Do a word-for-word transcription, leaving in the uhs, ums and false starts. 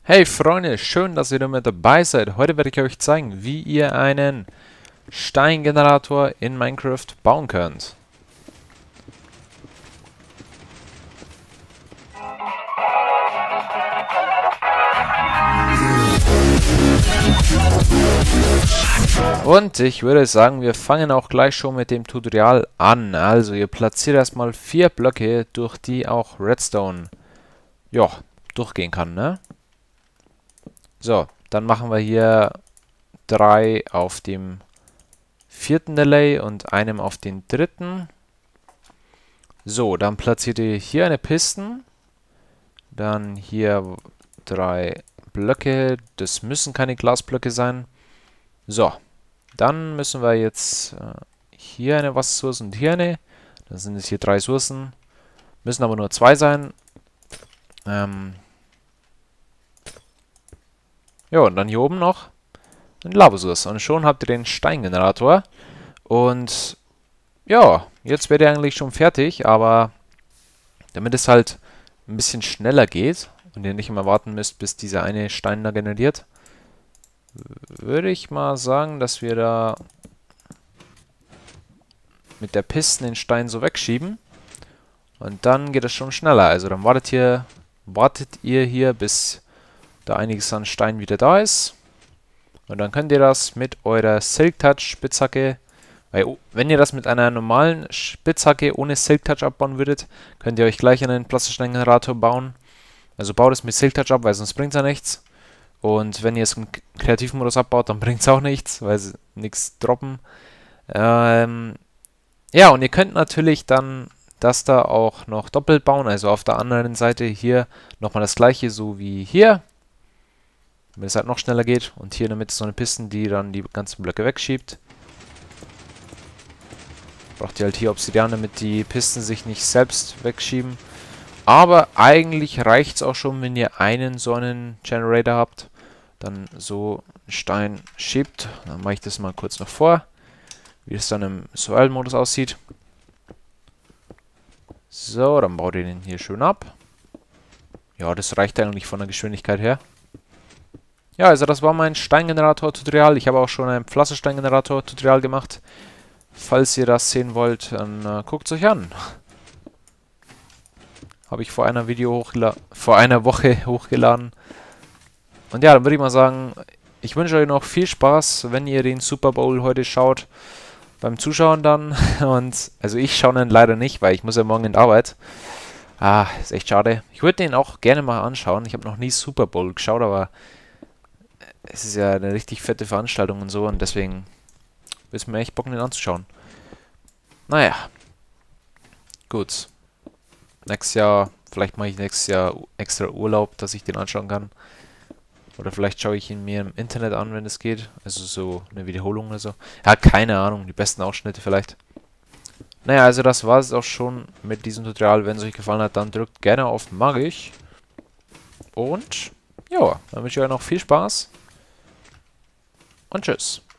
Hey Freunde, schön, dass ihr wieder mit dabei seid. Heute werde ich euch zeigen, wie ihr einen Steingenerator in Minecraft bauen könnt. Und ich würde sagen, wir fangen auch gleich schon mit dem Tutorial an. Also ihr platziert erstmal vier Blöcke, durch die auch Redstone ja, durchgehen kann, ne? So, dann machen wir hier drei auf dem vierten Delay und einem auf den dritten. So, dann platziert ihr hier eine Pisten. Dann hier drei Blöcke. Das müssen keine Glasblöcke sein. So, dann müssen wir jetzt äh, hier eine Wassersource und hier eine. Dann sind es hier drei Sourcen. Müssen aber nur zwei sein. Ähm ja, und dann hier oben noch ein Lavasource. Und schon habt ihr den Steingenerator. Und ja, jetzt wäre der eigentlich schon fertig, aber damit es halt ein bisschen schneller geht und ihr nicht immer warten müsst, bis dieser eine Stein da generiert, würde ich mal sagen, dass wir da mit der Piste den Stein so wegschieben und dann geht es schon schneller. Also dann wartet hier, wartet ihr hier, bis da einiges an Stein wieder da ist und dann könnt ihr das mit eurer Silk Touch Spitzhacke, weil wenn ihr das mit einer normalen Spitzhacke ohne Silk Touch abbauen würdet, könnt ihr euch gleich einen Plastiksteingenerator bauen. Also baut es mit Silk Touch ab, weil sonst bringt es ja nichts. Und wenn ihr es im Kreativmodus abbaut, dann bringt es auch nichts, weil sie nichts droppen. Ähm, ja, und ihr könnt natürlich dann das da auch noch doppelt bauen. Also auf der anderen Seite hier nochmal das gleiche, so wie hier. Damit es halt noch schneller geht. Und hier in der Mitte so eine Piste, die dann die ganzen Blöcke wegschiebt. Braucht ihr halt hier Obsidian, damit die Pisten sich nicht selbst wegschieben. Aber eigentlich reicht es auch schon, wenn ihr einen so einen Generator habt. Dann so einen Stein schiebt. Dann mache ich das mal kurz noch vor, wie es dann im Survival-Modus aussieht. So, dann baut ihr den hier schön ab. Ja, das reicht eigentlich von der Geschwindigkeit her. Ja, also das war mein Steingenerator-Tutorial. Ich habe auch schon ein Pflastersteingenerator-Tutorial gemacht. Falls ihr das sehen wollt, dann äh, guckt es euch an. Habe ich vor einer Video vor einer Woche hochgeladen. Und ja, dann würde ich mal sagen, ich wünsche euch noch viel Spaß, wenn ihr den Super Bowl heute schaut. Beim Zuschauen dann. Und also ich schaue ihn leider nicht, weil ich muss ja morgen in die Arbeit. Ah, ist echt schade. Ich würde den auch gerne mal anschauen. Ich habe noch nie Super Bowl geschaut, aber es ist ja eine richtig fette Veranstaltung und so. Und deswegen ist mir echt Bock, den anzuschauen. Naja. Gut. Nächstes Jahr, vielleicht mache ich nächstes Jahr extra Urlaub, dass ich den anschauen kann. Oder vielleicht schaue ich ihn mir im Internet an, wenn es geht. Also so eine Wiederholung oder so. Ja, keine Ahnung, die besten Ausschnitte vielleicht. Naja, also das war es auch schon mit diesem Tutorial. Wenn es euch gefallen hat, dann drückt gerne auf Magisch. Und ja, dann wünsche ich euch noch viel Spaß. Und tschüss.